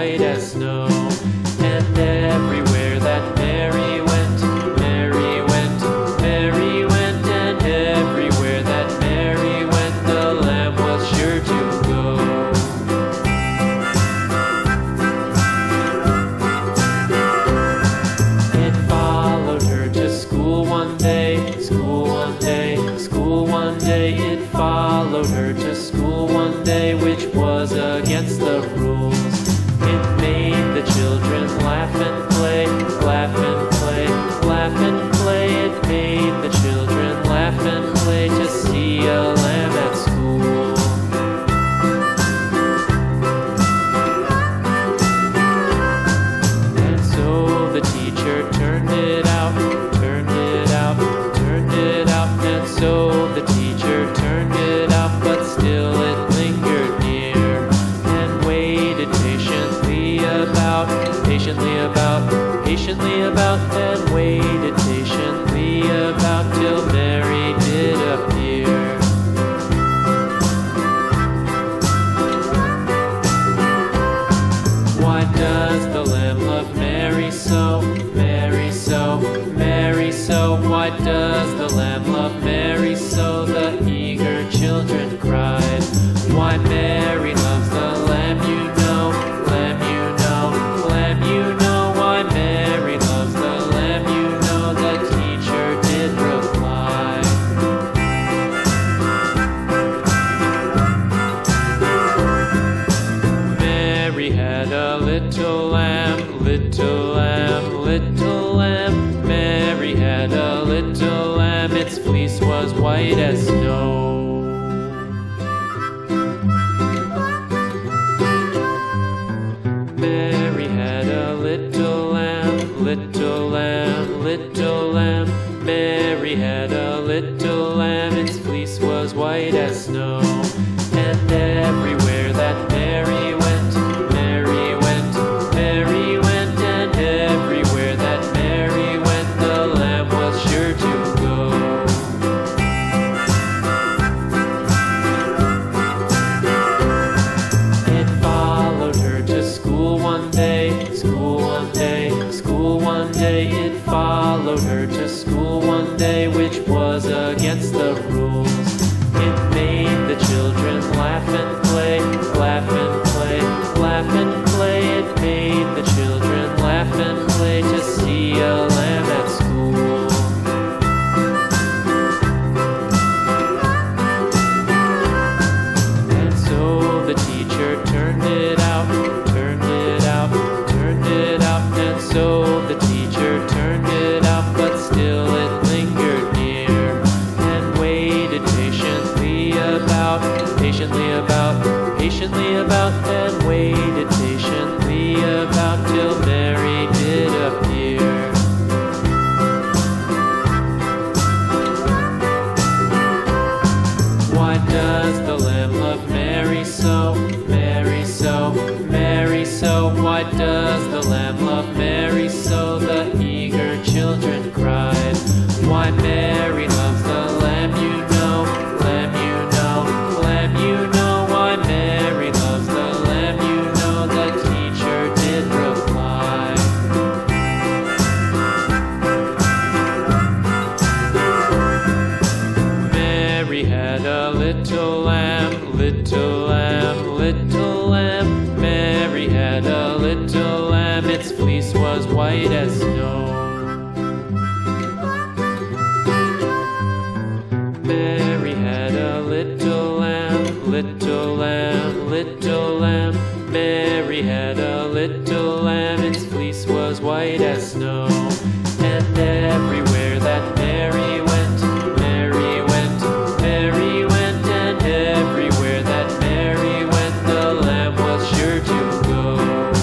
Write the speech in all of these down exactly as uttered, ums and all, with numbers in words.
white as snow. And everywhere that Mary went, Mary went, Mary went, and everywhere that Mary went, the lamb was sure to go. It followed her to school one day, school one day, school one day. It followed her to school one day, which was against the rules. It made the children laugh and play, laugh and play, laugh and play. It made the children laugh and play to see a lamb at school. And so the teacher turned it out, turned it out, turned it out. And so the teacher turned it out, but still it lingered near and waited patiently about, patiently about, patiently about, and waited patiently about till Mary did appear. Why does the lamb love Mary so, Mary so, Mary so? Why does the lamb love Mary so? The eager children cried. Why Mary loves the lamb, you know, lamb, you know, lamb, you know. Why Mary loves the lamb, you know, the teacher did reply. Mary had a little lamb, little lamb, little lamb. Mary had a little lamb, its fleece was white as snow. Mary had a little lamb, little lamb, little lamb. Mary had a little lamb, its fleece was white as snow. And everywhere that Mary went, Mary went, Mary went, and everywhere that Mary went, the lamb was sure to go. It followed her to school one day, school one day, school one day. It followed her to school one day, which was against the rules. It made the children laugh and play, laugh and play, laugh and play. It made the children laugh and play to see a lamb at school. And so the teacher turned it out, turned it out, turned it out. And so the teacher turned it out, but still it lingered near and waited patiently about, patiently about, patiently about, and waited patiently about till Mary did appear. Why does the lamb love Mary so, Mary so, Mary so? Why does the lamb love Mary so? The eager children cried. Why Mary loves the lamb, you know, lamb, you know, lamb, you know. Why Mary loves the lamb, you know, the teacher did reply. Mary had a little lamb, little lamb, little lamb. Mary had a little lamb, its fleece was white as snow. Mary had a little lamb, little lamb, little lamb. Mary had a little lamb, its fleece was white as snow. And everywhere that Mary went, Mary went, Mary went, and everywhere that Mary went, the lamb was sure to go.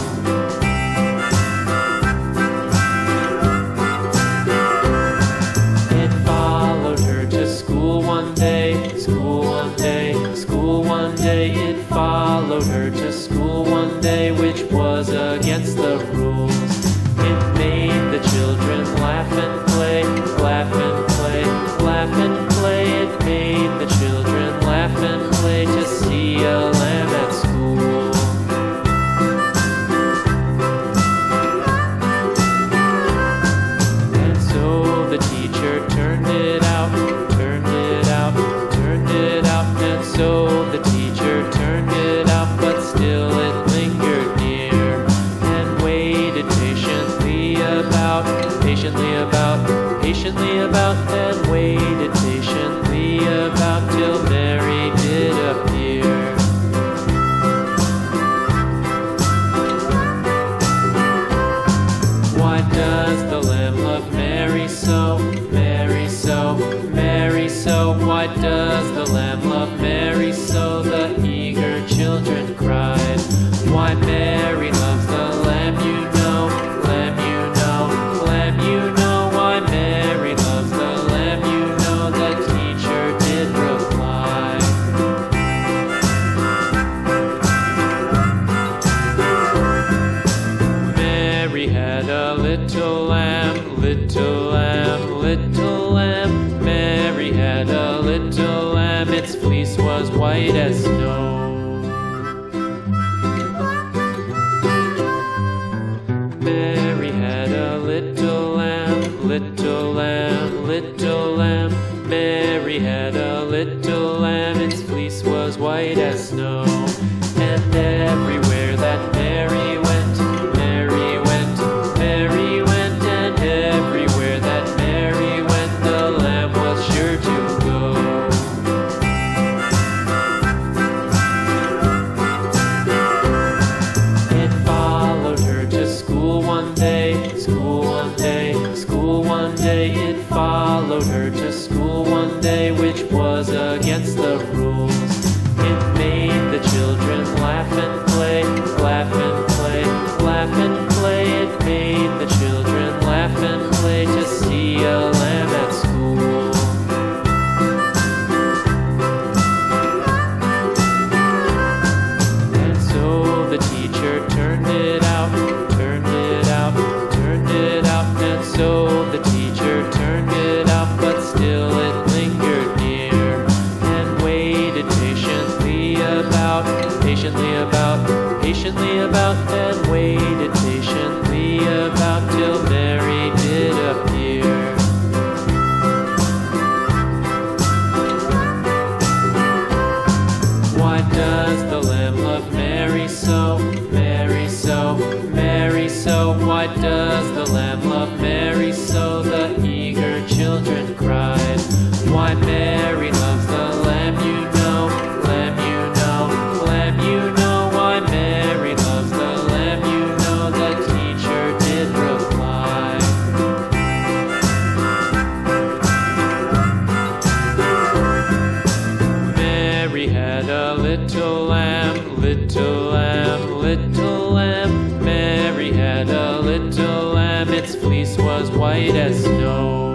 It followed her to school one day, school one day, school one day. It followed her to school one day, which was against the rules. It made the children laugh and play, laugh and play, laugh and play. It made the children laugh and play to see a lamb at school. about, and waited patiently about till Mary did appear. Why does the lamb love Mary so, Mary so, Mary so? Why does the lamb love Mary so? The eager children cried. Why Mary loves the lamb, you know, lamb, you know, lamb, you know. Why Mary loves the lamb, you know, the teacher did reply. Mary had a little lamb, little lamb, little lamb. Mary had a little lamb, its fleece was white as snow. Mary had a little lamb, little lamb, little lamb. Mary had a little lamb, its fleece was white as snow. And everywhere that Mary went, Mary went, Mary went, and everywhere that Mary went, the lamb was sure to go. It followed her to school one day, school one day, school one day. It followed her to school one day, which was against the rules. It made the children laugh and play, laugh and play, laugh and play. It made the children laugh and play to see a lamb at school. And so the teacher turned it out, turned it out, turned it out. And so the teacher turned it out, but still it lingered near, and waited patiently about, patiently about, patiently about, and waited patiently about till Mary did appear. Why does the lamb love Mary so, Mary so, Mary so? Why does the lamb love Mary so? The eager children cried. Why Mary loves the lamb, you know, lamb, you know, lamb, you know. Why Mary loves the lamb, you know, the teacher did reply. Mary had a little lamb, little lamb, little lamb. Mary had a little lamb, its fleece was white as snow.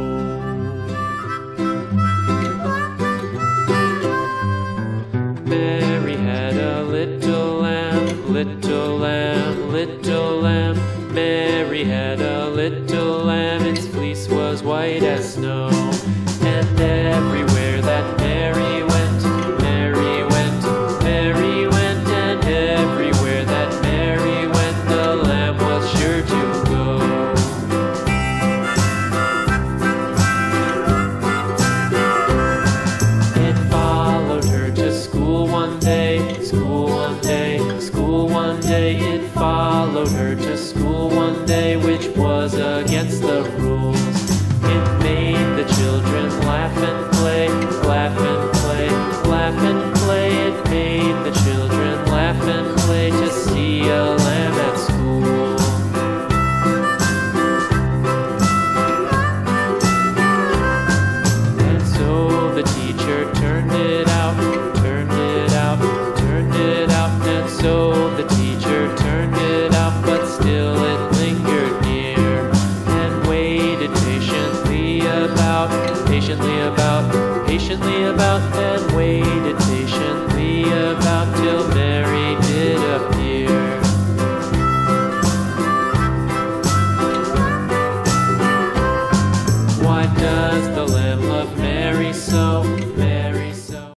Mary had a little lamb, little lamb, little lamb. Mary had a little lamb, its fleece was white as snow. And everywhere that Mary went, Mary went, Mary went, and everywhere that Mary went, the lamb was sure to go. It followed her to school one day, school one day, school one day. It followed her to school one day, which was against the rules. It made the children laugh and